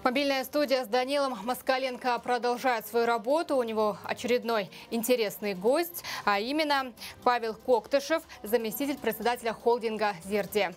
Мобильная студия с Данилом Москаленко продолжает свою работу. У него очередной интересный гость, а именно Павел Коктышев, заместитель председателя холдинга «Зерде».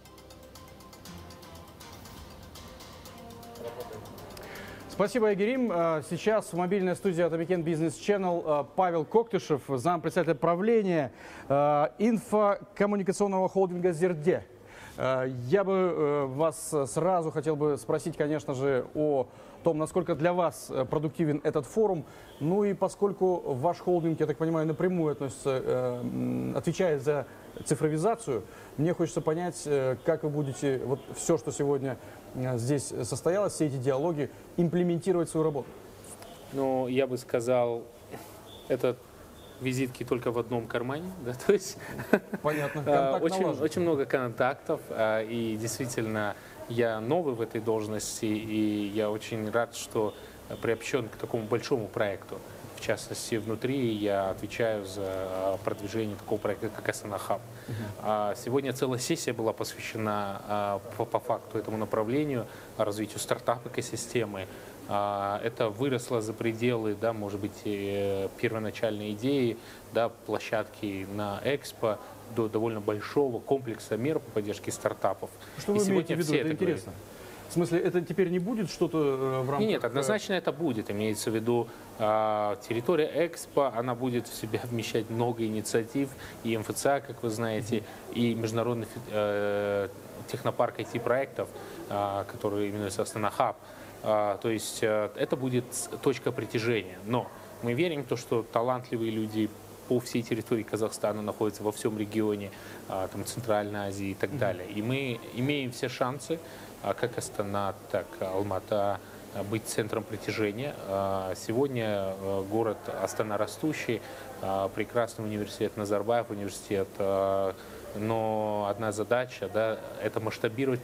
Спасибо, Айгерим. Сейчас в мобильной студии Атамекен Бизнес Channel Павел Коктышев, зампредседателя правления инфокоммуникационного холдинга «Зерде». Я бы вас сразу хотел бы спросить, конечно же, о том, насколько для вас продуктивен этот форум. Ну и поскольку ваш холдинг, я так понимаю, напрямую относится, отвечает за цифровизацию, мне хочется понять, как вы будете вот все, что сегодня здесь состоялось, все эти диалоги, имплементировать в свою работу. Ну, я бы сказал, это визитки только в одном кармане, да, то есть понятно. Очень много контактов, и действительно я новый в этой должности, и я очень рад, что приобщен к такому большому проекту. В частности, внутри я отвечаю за продвижение такого проекта, как Астана Хаб. Сегодня целая сессия была посвящена по факту этому направлению, развитию стартап-экосистемы. Это выросло за пределы, да, может быть, первоначальной идеи, да, площадки на Экспо, до довольно большого комплекса мер по поддержке стартапов. Что вы имеете в виду? Это интересно. В смысле, это теперь не будет что-то в рамках... Нет, однозначно это будет. Имеется в виду территория Экспо, она будет в себя вмещать много инициатив, и МФЦА, как вы знаете, и международных технопарк IT-проектов, которые именуются Астана Хаб. То есть это будет точка притяжения. Но мы верим в то, что талантливые люди по всей территории Казахстана находятся во всем регионе, там, Центральной Азии и так далее. И мы имеем все шансы, как Астана, так и Алмата, быть центром притяжения. Сегодня город Астана растущий, прекрасный университет Назарбаев, университет. Но одна задача, да, это масштабировать.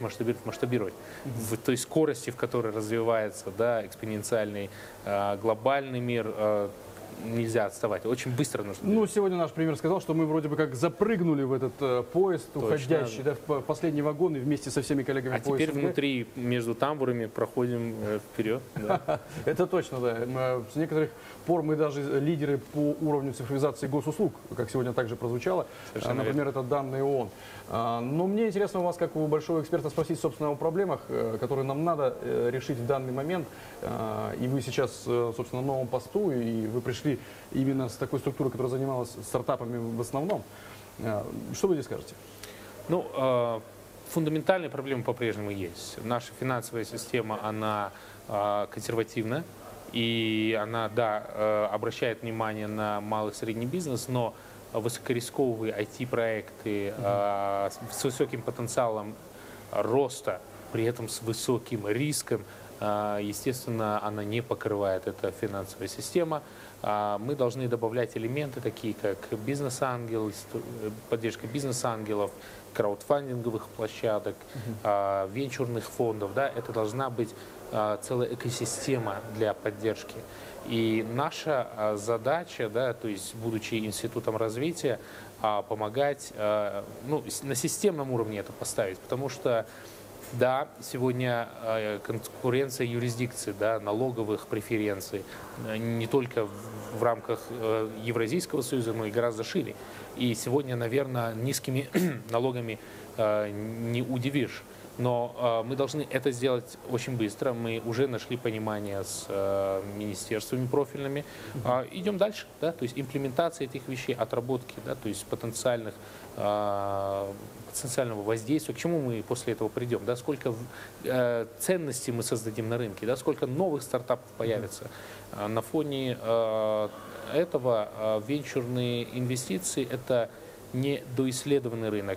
В той скорости, в которой развивается, да, экспоненциальный глобальный мир, нельзя отставать. Очень быстро нужно. Ну, сегодня наш премьер сказал, что мы вроде бы как запрыгнули в этот поезд, уходящий, да, в последний вагон, и вместе со всеми коллегами. Теперь внутри, между тамбурами, проходим вперед. Да. Это точно, да. С некоторых пор мы даже лидеры по уровню цифровизации госуслуг, как сегодня также прозвучало. Например, это данные ООН. Но мне интересно у вас, как у большого эксперта, спросить, собственно, о проблемах, которые нам надо решить в данный момент. И вы сейчас, собственно, на новом посту, и вы пришли именно с такой структурой, которая занималась стартапами в основном. Что вы здесь скажете? Ну, фундаментальные проблемы по-прежнему есть. Наша финансовая система, она консервативна, и она, да, обращает внимание на малый и средний бизнес, но высокорисковые IT-проекты с высоким потенциалом роста, при этом с высоким риском, естественно, она не покрывает, эта финансовая система. Мы должны добавлять элементы, такие как бизнес-ангел, поддержка бизнес-ангелов, краудфандинговых площадок, венчурных фондов. Да, это должна быть целая экосистема для поддержки. И наша задача, да, то есть, будучи институтом развития, помогать, ну, на системном уровне это поставить, потому что, да, сегодня конкуренция юрисдикций, да, налоговых преференций не только в рамках Евразийского союза, но и гораздо шире. И сегодня, наверное, низкими налогами не удивишь. Но мы должны это сделать очень быстро. Мы уже нашли понимание с министерствами профильными. Идем дальше, да, то есть имплементация этих вещей, отработки, да, то есть потенциального воздействия. К чему мы после этого придем? Да, сколько ценностей мы создадим на рынке, да, сколько новых стартапов появится. На фоне этого венчурные инвестиции – это не доисследованный рынок,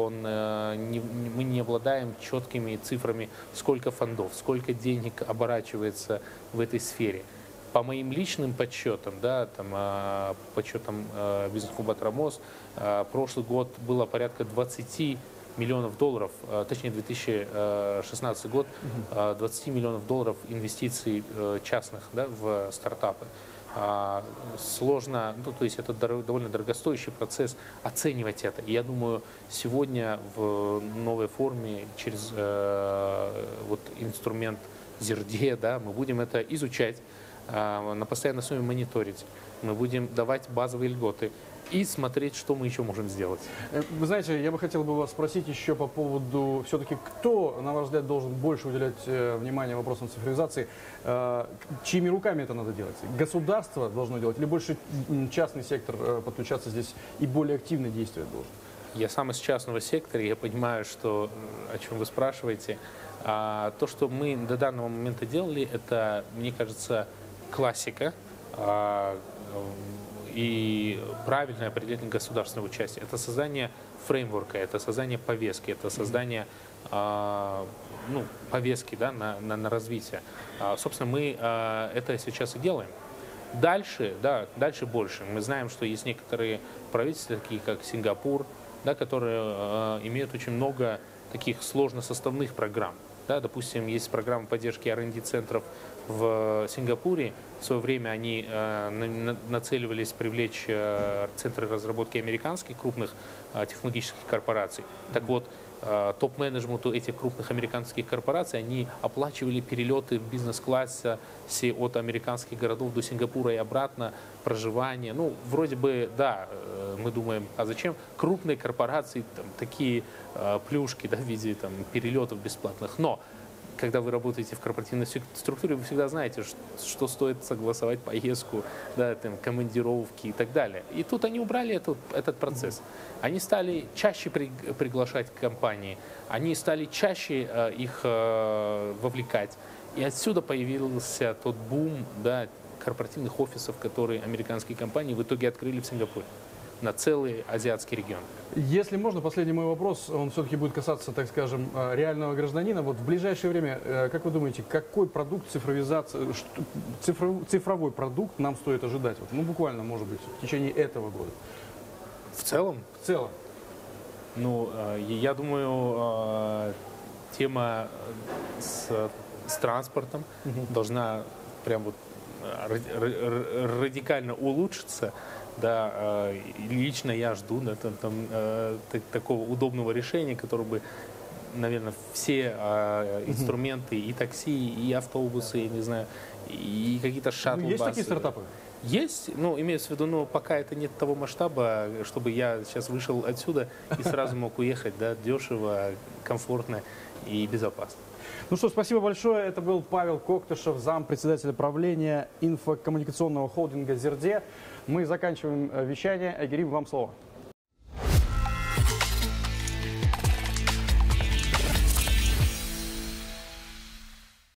мы не обладаем четкими цифрами, сколько фондов, сколько денег оборачивается в этой сфере. По моим личным подсчетам, да, там, подсчетам бизнес-инкубатора МОЗ, прошлый год было порядка 20 миллионов долларов, точнее 2016 год, 20 миллионов долларов инвестиций частных, да, в стартапы. Сложно, ну, то есть это довольно дорогостоящий процесс оценивать это. И я думаю, сегодня в новой форме через вот инструмент Зерде, да, мы будем это изучать, на постоянной основе мониторить, мы будем давать базовые льготы и смотреть, что мы еще можем сделать. Вы знаете, я бы хотел бы вас спросить еще по поводу, все-таки, кто, на ваш взгляд, должен больше уделять внимание вопросам цифровизации, чьими руками это надо делать? Государство должно делать или больше частный сектор подключаться здесь и более активно действовать должен? Я сам из частного сектора, я понимаю, что, о чем вы спрашиваете. То, что мы до данного момента делали, это, мне кажется, классика и правильное определение государственного участия. Это создание фреймворка, это создание повестки, это создание повестки, да, на развитие. Собственно, мы это сейчас и делаем. Дальше больше. Мы знаем, что есть некоторые правительства, такие как Сингапур, да, которые имеют очень много таких сложносоставных программ. Да, допустим, есть программа поддержки R&D-центров в Сингапуре. В свое время они нацеливались привлечь центры разработки американских крупных технологических корпораций. Так вот, топ-менеджменту этих крупных американских корпораций они оплачивали перелеты в бизнес-классе от американских городов до Сингапура и обратно, проживание. Ну, вроде бы, да, мы думаем, а зачем крупные корпорации там, такие плюшки, да, в виде там, перелетов бесплатных. Но когда вы работаете в корпоративной структуре, вы всегда знаете, что стоит согласовать поездку, да, там, командировки и так далее. И тут они убрали этот процесс. Они стали чаще приглашать компании, они стали чаще их вовлекать. И отсюда появился тот бум, да, корпоративных офисов, которые американские компании в итоге открыли в Сингапуре на целый азиатский регион. Если можно, последний мой вопрос, он все-таки будет касаться, так скажем, реального гражданина. Вот в ближайшее время, как вы думаете, какой продукт цифровизации, цифровой продукт нам стоит ожидать? Вот, ну, буквально, может быть, в течение этого года. В целом? В целом. Ну, я думаю, тема с транспортом должна прям вот радикально улучшиться. Да, лично я жду такого удобного решения, которое бы, наверное, все инструменты, и такси, и автобусы, я не знаю, и какие-то шаттлы. Есть такие стартапы? Есть, ну, имеется в виду, но пока это нет того масштаба, чтобы я сейчас вышел отсюда и сразу мог уехать, да, дешево, комфортно и безопасно. Ну что, спасибо большое. Это был Павел Коктышев, зампредседателя правления инфокоммуникационного холдинга «Зерде». Мы заканчиваем вещание. Айгерим, вам слово.